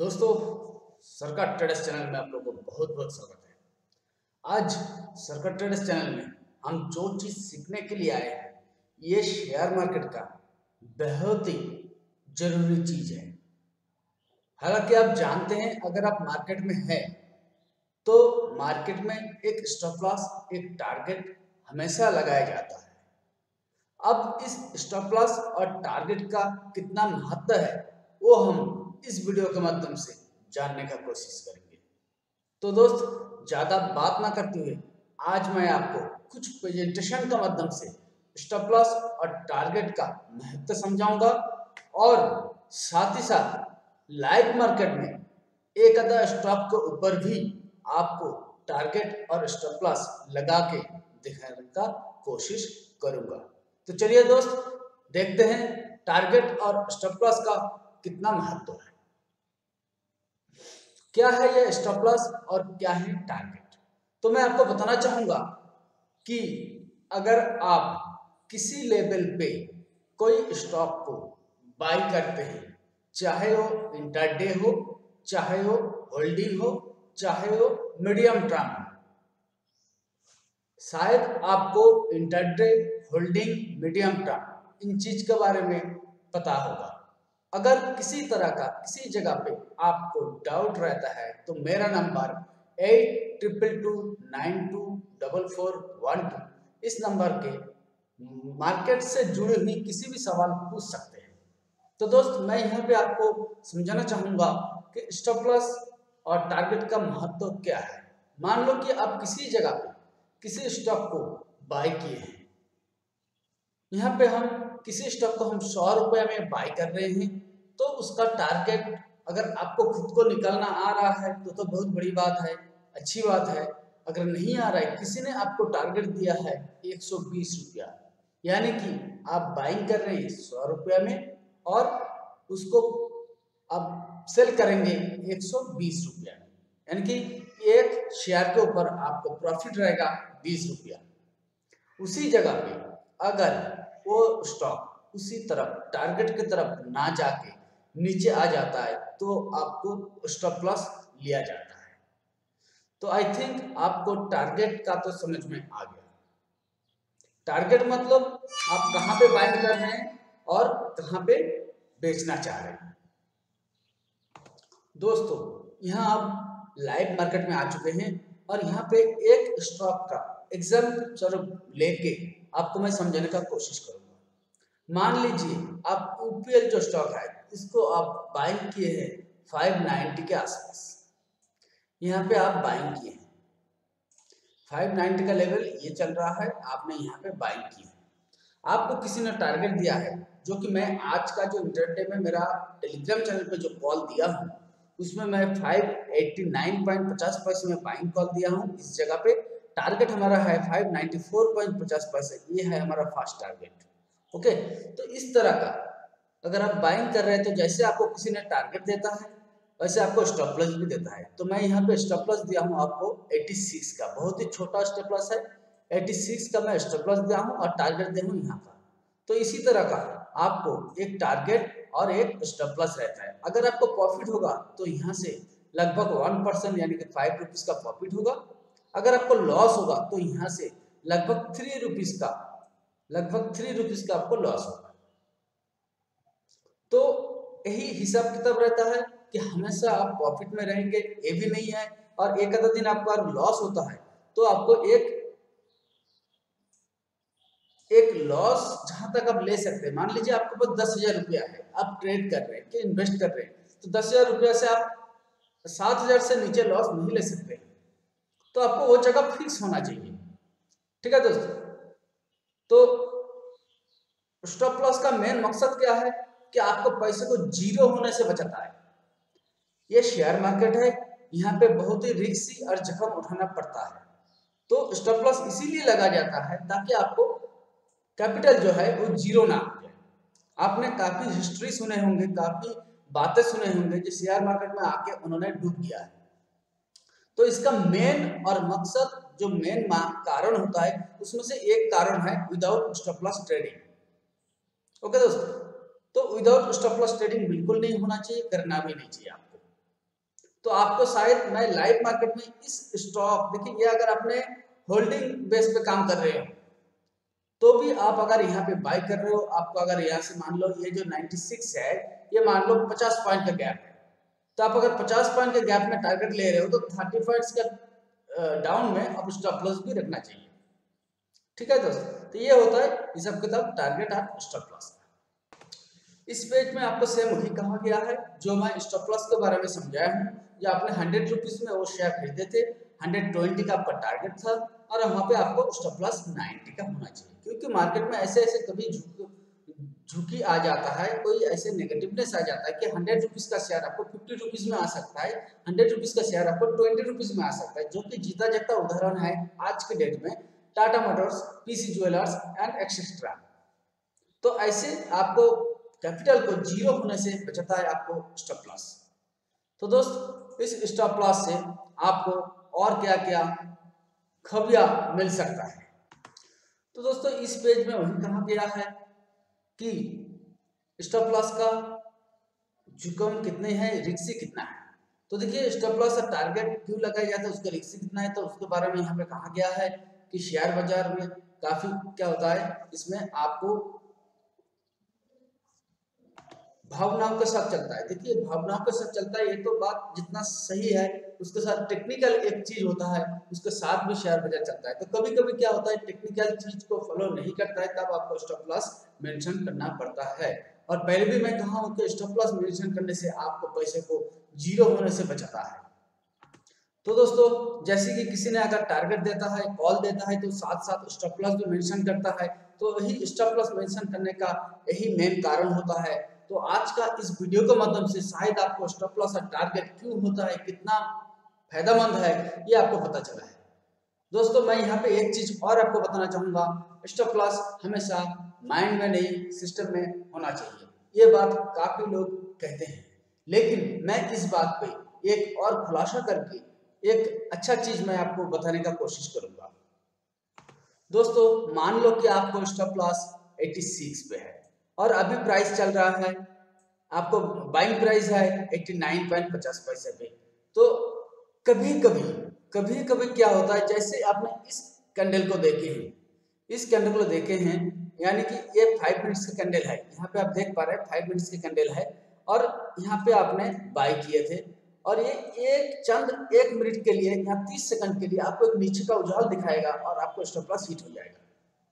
दोस्तों, सरकार traders channel में आप लोगों को बहुत बहुत स्वागत है। आज सरकार ट्रेडर्स चैनल में हम जो चीज़ सीखने के लिए आए हैं, ये शेयर मार्केट का बहुत ही जरूरी चीज़ है। हालांकि आप जानते हैं, अगर आप मार्केट में हैं तो मार्केट में एक स्टॉप लॉस, एक टारगेट हमेशा लगाया जाता है। अब इस स्टॉप लॉस और टारगेट का कितना महत्व है वो हम इस वीडियो के माध्यम से जानने का कोशिश करेंगे। तो दोस्त, ज़्यादा बात ना करते हुए आज मैं आपको कुछ प्रेजेंटेशन के माध्यम से स्टॉप लॉस और टारगेट का महत्व समझाऊंगा और साथ ही साथ लाइव मार्केट में एक आधा स्टॉक के ऊपर भी आपको टारगेट और स्टॉप लॉस लगा के दिखाने का कोशिश करूंगा। तो चलिए दोस्त, देखते हैं टारगेट और स्टॉप लॉस का कितना महत्व है। क्या है यह स्टॉप लॉस और क्या है टारगेट? तो मैं आपको बताना चाहूंगा कि अगर आप किसी लेवल पे कोई स्टॉक को बाय करते हैं, चाहे वो इंटरडे हो, चाहे वो होल्डिंग हो, चाहे वो मीडियम टर्म हो, शायद आपको इंटरडे, होल्डिंग, मीडियम टर्म इन चीज के बारे में पता होगा। अगर किसी तरह का किसी जगह पे आपको डाउट रहता है तो मेरा नंबर 8222924412 इस नंबर के मार्केट से जुड़ी हुई किसी भी सवाल पूछ सकते हैं। तो दोस्त, मैं यहाँ पे आपको समझाना चाहूंगा कि स्टॉप लॉस और टारगेट का महत्व क्या है। मान लो कि आप किसी जगह पे किसी स्टॉक को बाय किए हैं। यहाँ पे हम किसी स्टॉक को हम 100 रुपये में बाय कर रहे हैं, तो उसका टारगेट अगर आपको खुद को निकालना आ रहा है तो बहुत बड़ी बात है, अच्छी बात है। अगर नहीं आ रहा है, किसी ने आपको टारगेट दिया है 120 रुपया, यानी कि आप बाइंग कर रहे हैं 100 रुपया में और उसको आप सेल करेंगे 120 रुपया में, यानी कि एक शेयर के ऊपर आपको प्रॉफिट रहेगा 20 रुपया। उसी जगह पे अगर वो स्टॉक उसी तरफ टारगेट की तरफ ना जाके नीचे आ जाता है तो आपको स्टॉप लॉस लिया जाता है। तो आई थिंक आपको टारगेट का तो समझ में आ गया। टारगेट मतलब आप कहाँ पे बाइंग कर रहे हैं और कहाँ पे बेचना चाह रहे हैं। दोस्तों, यहाँ आप लाइव मार्केट में आ चुके हैं और यहाँ पे एक स्टॉक का एग्जाम्पल स्वरूप लेके आपको मैं समझाने का कोशिश करूंगा। मान लीजिए आप यूपीएल जो स्टॉक है इसको आप बाइंग किए हैं 590 के आसपास। यहाँ पे आप बाइंग किए हैं 590 का लेवल ये चल रहा है, आपने यहाँ पे बाइंग किया है। आपको किसी ने टारगेट दिया है, जो कि मैं आज का जो इंटरडे में मेरा टेलीग्राम चैनल पे जो कॉल दिया हूँ उसमें मैं 589.50 पैसे में बाइंग कॉल दिया हूँ। इस जगह पे टारगेट हमारा है 594.50 पैसे, ये है हमारा फास्ट टारगेट। ओके, तो इस तरह का अगर आप बाइंग कर रहे हैं तो जैसे आपको किसी ने टारगेट देता है वैसे आपको स्टॉप लॉस भी देता है। तो मैं यहाँ पे स्टॉप लॉस दिया हूँ आपको 86 का, बहुत ही छोटा स्टॉप लॉस है। 86 का मैं स्टॉप लॉस दिया हूँ और टारगेट दिया हूँ यहाँ का। तो इसी तरह का आपको एक टारगेट और एक स्टॉप लॉस रहता है। अगर आपको प्रॉफिट होगा तो यहाँ से लगभग 1% यानी कि 5 रुपीज का प्रॉफिट होगा। अगर आपको लॉस होगा तो यहाँ से लगभग 3 रुपीज का आपको लॉस होगा। तो यही हिसाब किताब रहता है कि हमेशा आप प्रॉफिट में रहेंगे ये भी नहीं है, और एक आधा दिन आपका लॉस होता है तो आपको एक लॉस जहां तक आप ले सकते हैं। मान लीजिए आपके पास 10,000 रुपया है, आप ट्रेड कर रहे हैं कि इन्वेस्ट कर रहे हैं, तो 10,000 रुपया से आप 7,000 से नीचे लॉस नहीं ले सकते। तो आपको वो जगह फिक्स होना चाहिए। ठीक है दोस्तों, तो स्टॉप लॉस का मेन मकसद क्या है कि आपको पैसे को जीरो होने से बचाता है। ये शेयर मार्केट है, यहाँ पे बहुत ही रिस्क और जोखिम उठाना पड़ता है। तो स्टॉप लॉस इसीलिए लगा जाता है ताकि आपको कैपिटल जो है वो जीरो ना हो जाए। आपने काफी हिस्ट्री सुने होंगे, काफी बातें सुने होंगे जो शेयर मार्केट में आके उन्होंने डूब गया है। तो इसका मेन और मकसद जो मेन कारण होता है उसमें से एक कारण है without stop loss trading. Okay दोस्तों, तो विदाउट स्टॉप लॉस ट्रेडिंग बिल्कुल नहीं होना चाहिए, करना भी नहीं चाहिए आपको। तो आपको शायद मैं लाइव मार्केट में इस स्टॉक, देखिए ये अगर आपने होल्डिंग बेस पे काम कर रहे हो तो भी आप अगर यहाँ पे बाय कर रहे हो, आपको अगर यहाँ से मान लो ये जो 96 है, ये मान लो 50 पॉइंट का गैप है, तो आप अगर 50 पॉइंट के गैप में टारगेट ले रहे हो तो 30 पॉइंट्स का डाउन में अब स्टॉप लॉस भी रखना चाहिए। ठीक है दोस्तों, तो ये होता है हिसाब किताब टारगेट और स्टॉप लॉस। इस पेज में आपको सेम वही कहा गया है जो मैं स्टॉप लॉस के बारे में समझाया हूँ। या आपने 100 रुपीज में वो शेयर खरीदे थे, 120 का आपका टारगेट था और वहां पे आपको स्टॉप लॉस 90 का होना चाहिए, क्योंकि मार्केट में ऐसे ऐसे कभी झुकी आ जाता है, कोई ऐसे नेगेटिवनेस आ जाता है कि 100 रुपीज का शेयर आपको 50 रुपीज में आ सकता है, 100 रुपीज का शेयर आपको 20 रुपीज में आ सकता है, जो कि जीता जागता उदाहरण है आज के डेट में Tata motors, PC jewellers and etcetera. तो ऐसे आपको कैपिटल को जीरो होने से बचाता है आपको स्टॉप लॉस। तो दोस्त इस स्टॉप लॉस से आपको और क्या क्या खबिया मिल सकता है। तो दोस्तों इस पेज में वही कहा गया है कि स्टॉप लॉस का जोखिम कितने हैं, रिस्क कितना है। तो देखिए स्टॉप लॉस और टारगेट क्यों लगाया जाता है, उसका रिस्क कितना है, तो उसके बारे में यहाँ पे कहा गया है कि शेयर बाजार में काफी क्या होता है, इसमें आपको भावनाओं के साथ चलता है। देखिए भावनाओं के साथ चलता है, ये तो बात जितना सही है, उसके साथ टेक्निकल एक चीज होता है, उसके साथ भी शेयर बाजार चलता है। तो कभी कभी क्या होता है, टेक्निकल चीज को फॉलो नहीं करता है, तब आपको स्टॉप लॉस मेंशन करना पड़ता है। और पहले भी मैं कहा हूं कि स्टॉप लॉस मेंशन करने से आपको पैसे को जीरो होने से बचाता है। तो दोस्तों जैसे कि किसी ने अगर टारगेट देता है, कॉल देता है, तो साथ साथ स्टॉप लॉस भी मेंशन करता है, तो वही स्टॉप लॉस मेंशन करने का यही मेन कारण होता है। तो आज का इस वीडियो के माध्यम से शायद आपको स्टॉप लॉस और टारगेट क्यों होता है, कितना फायदेमंद है, ये आपको पता चला है। दोस्तों मैं यहाँ पे एक चीज और आपको बताना चाहूंगा, स्टॉप लॉस हमेशा माइंड में नहीं सिस्टम में होना चाहिए। ये बात काफी लोग कहते हैं, लेकिन मैं इस बात पे एक और खुलासा करके एक अच्छा चीज मैं आपको बताने का कोशिश करूंगा। दोस्तों मान लो कि आपको स्टॉप लॉस 86 पे है और अभी प्राइस चल रहा है, आपको बाइंग प्राइस है 89.50 पैसे पे। तो कभी कभी क्या होता है, जैसे आपने इस कैंडल को देखे हैं, इस कैंडल को देखे हैं, यानी कि ये 5 मिनट्स का कैंडल है, यहाँ पे आप देख पा रहे हैं 5 मिनट्स की कैंडल है और यहाँ पे आपने बाय किए थे और ये एक मिनट के लिए या 30 सेकंड के लिए आपको एक नीचे का उछाल दिखाएगा और आपको स्टॉप लॉस हिट हो जाएगा।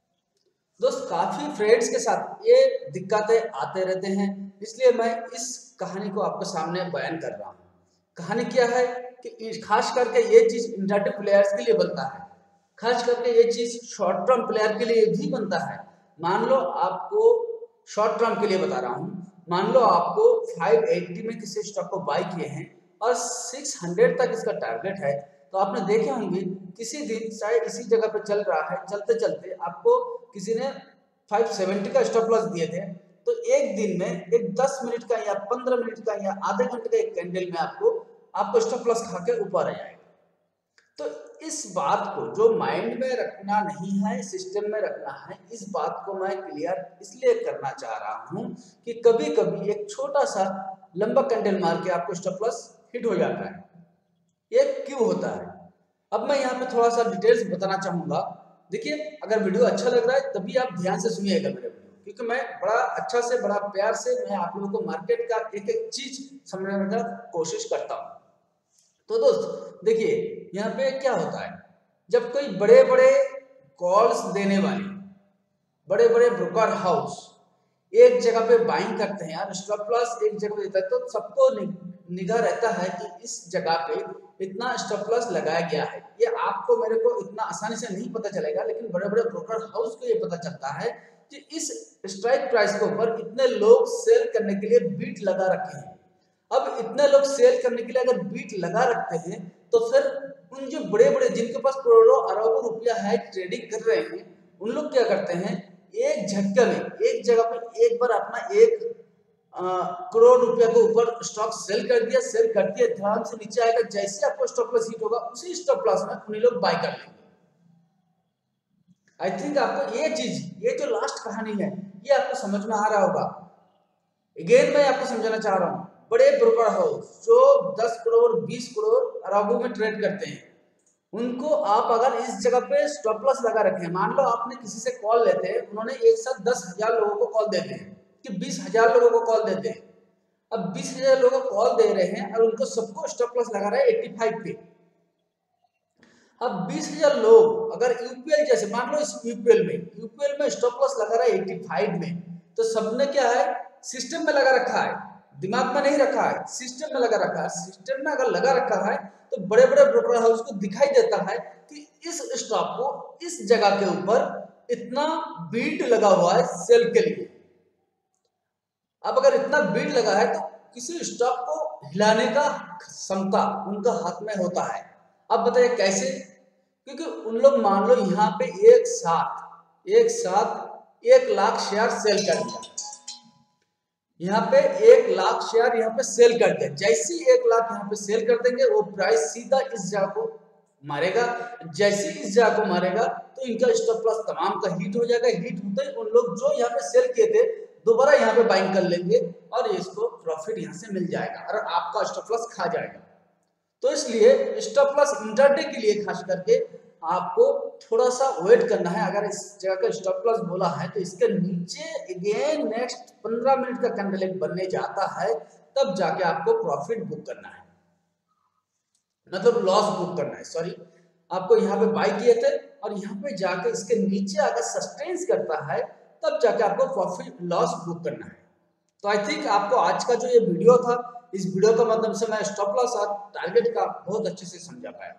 दोस्त काफी फ्रेंड्स के साथ ये दिक्कतें आते रहते हैं, इसलिए मैं इस कहानी को आपके सामने बयान कर रहा हूँ। कहानी क्या है कि खास करके ये चीज इंट्राडे प्लेयर्स के लिए बनता है, खास करके ये चीज शॉर्ट टर्म प्लेयर के लिए भी बनता है। मान लो आपको शॉर्ट टर्म के लिए बता रहा हूँ, मान लो आपको 580 में किसी स्टॉक को बाय किए हैं और 600 तक इसका टारगेट है, तो आपने देखे होंगे किसी दिन शायद इसी जगह पे चल रहा है, चलते चलते आपको किसी ने 570 का स्टॉप लॉस दिए थे, तो एक दिन में एक 10 मिनट का या 15 मिनट का या आधे घंटे का एक कैंडल में आपको स्टॉप लॉस खा के ऊपर आ जाएगा। तो इस बात को जो माइंड में रखना नहीं है, सिस्टम में रखना है, इस बात को मैं क्लियर इसलिए करना चाह रहा हूं कि कभी कभी एक छोटा सा लंबा कैंडल मार के आपको स्टॉप लॉस हिट हो जाता है। ये क्यों होता है, अब मैं यहाँ पे थोड़ा सा डिटेल्स बताना चाहूंगा। देखिए अगर वीडियो अच्छा लग रहा है तभी आप ध्यान से सुनिएगा मेरे वीडियो, क्योंकि मैं बड़ा अच्छा से बड़ा प्यार से मैं आप लोगों को मार्केट का एक एक चीज समझाने का कोशिश करता हूँ। तो दोस्त देखिए यहाँ पे क्या होता है, जब कोई बड़े बड़े कॉल्स देने वाले बड़े बड़े ब्रोकर हाउस एक जगह पे बाइंग करते हैं यार, स्टॉप लॉस एक जगह देता है, तो सबको निगाह रहता है कि इस जगह पे इतना स्टॉप लॉस लगाया गया है। ये आपको मेरे को इतना आसानी से नहीं पता चलेगा, लेकिन बड़े बड़े ब्रोकर हाउस को ये पता चलता है कि इस स्ट्राइक प्राइस के ऊपर इतने लोग सेल करने के लिए बीट लगा रखे हैं। अब इतने लोग सेल करने के लिए अगर बीट लगा रखते हैं, तो फिर उन जो बड़े बड़े जिनके पास करोड़ों अरबों रुपया है, ट्रेडिंग कर रहे हैं, उन लोग क्या करते हैं, एक झटके में एक जगह पर एक बार अपना 1 करोड़ रुपया के ऊपर स्टॉक सेल कर दिया, सेल कर दिया, ध्यान से नीचे आएगा, जैसे आपको स्टॉप लॉस हिट होगा उसी स्टॉप लॉस में उन्हीं लोग बाय कर लेंगे। आई थिंक आपको ये चीज, ये जो लास्ट कहानी है, ये आपको समझ में आ रहा होगा। अगेन मैं आपको समझाना चाह रहा हूँ, बड़े ब्रोकर हाउस जो 10 करोड़ 20 करोड़ अरबों में ट्रेड करते हैं, उनको आप अगर इस जगह पे स्टॉप लॉस लगा रखे, मान लो आपने किसी से कॉल लेते हैं, उन्होंने एक साथ 10,000 लोगों को कॉल देते हैं कि 20,000 लोगों को कॉल देते हैं। अब 20,000 लोगों को कॉल दे रहे हैं और उनको सबको स्टॉप लॉस लगा रहे हैं 85 पे। अब 20,000 लोग अगर यूपीएल जैसे मान लो इस यूपीएल में स्टॉप लॉस लगा रहा है 85 में, तो सबने क्या है सिस्टम में लगा रखा है, दिमाग में नहीं रखा है, सिस्टम में लगा रखा है। सिस्टम में अगर लगा रखा है तो बड़े बड़े ब्रोकर हाउस को दिखाई देता है कि इस स्टॉक को इस जगह के ऊपर इतना बीट लगा हुआ है सेल के लिए। अब अगर इतना बीट लगा है तो किसी स्टॉक को हिलाने का क्षमता उनका हाथ में होता है। अब बताइए कैसे? क्योंकि उन लोग मान लो यहाँ पे एक साथ 1 लाख शेयर सेल कर दिया, यहाँ पे 1 लाख शेयर यहाँ पे सेल कर दिया। जैसे 1 लाख यहाँ पे सेल कर देंगे वो प्राइस सीधा इस जगह को मारेगा। जैसे इस जगह को मारेगा तो इनका स्टॉप लॉस तमाम का हिट हो जाएगा। हिट होते ही उन लोग जो यहाँ पे सेल किए थे दोबारा यहाँ पे बाइंग कर लेंगे और इसको प्रॉफिट यहाँ से मिल जाएगा और आपका स्टॉप लॉस खा जाएगा। तो इसलिए स्टॉप लॉस इंट्राडे के लिए खास करके आपको थोड़ा सा वेट करना है। अगर इस जगह का स्टॉप लॉस बोला है तो इसके नीचे अगेन नेक्स्ट 15 मिनट का कैंडल एक बनने जाता है, तब जाके आपको प्रॉफिट बुक करना है, मतलब लॉस बुक करना है। सॉरी, आपको यहाँ पे बाय किए थे और यहाँ पे जाके इसके नीचे अगर सस्टेन्स करता है तब जाके आपको प्रॉफिट लॉस बुक करना है। तो आई थिंक आपको आज का जो ये वीडियो था, इस वीडियो के माध्यम से मैं स्टॉप लॉस और टारगेट का बहुत अच्छे से समझा पाया।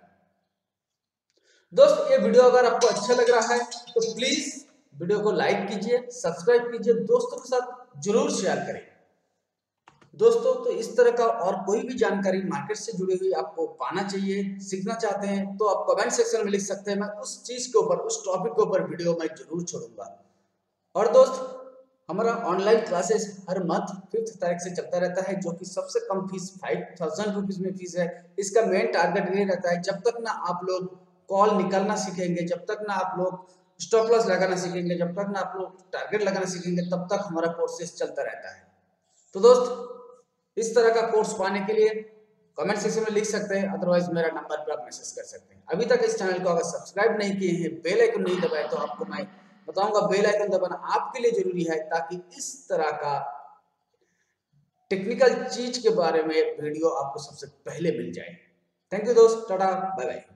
दोस्त ये वीडियो अगर आपको अच्छा लग रहा है तो प्लीज वीडियो को लाइक कीजिए, सब्सक्राइब कीजिए, दोस्तों के साथ जरूर शेयर करें। दोस्तों तो इस तरह का और कोई भी जानकारी मार्केट से जुड़ी हुई आपको पाना चाहिए, सीखना चाहते हैं तो आप कमेंट सेक्शन में लिख सकते हैं। मैं उस चीज के ऊपर, उस टॉपिक के ऊपर वीडियो मैं जरूर छोड़ूंगा। और दोस्त हमारा ऑनलाइन क्लासेस हर मंथ 5 तारीख से चलता रहता है, जो कि सबसे कम फीस 5,000 रुपीज में फीस है। इसका मेन टारगेट ये रहता है, जब तक ना आप लोग कॉल निकालना सीखेंगे, जब तक ना आप लोग स्टॉप लॉस लगाना सीखेंगे, जब तक ना आप लोग टारगेट लगाना सीखेंगे, तब तक हमारा प्रोसेस चलता रहता है। तो दोस्त इस तरह का कोर्स पाने के लिए कमेंट सेक्शन में लिख सकते हैं, अदरवाइज मेरा नंबर पर आप मैसेज कर सकते हैं। अभी तक इस चैनल को अगर सब्सक्राइब नहीं किए हैं, बेल आइकन नहीं दबाए, तो आपको मैं बताऊंगा बेल आइकन दबाना आपके लिए जरूरी है, ताकि इस तरह का टेक्निकल चीज के बारे में वीडियो आपको सबसे पहले मिल जाए। थैंक यू दोस्त, टाटा बाय बाय।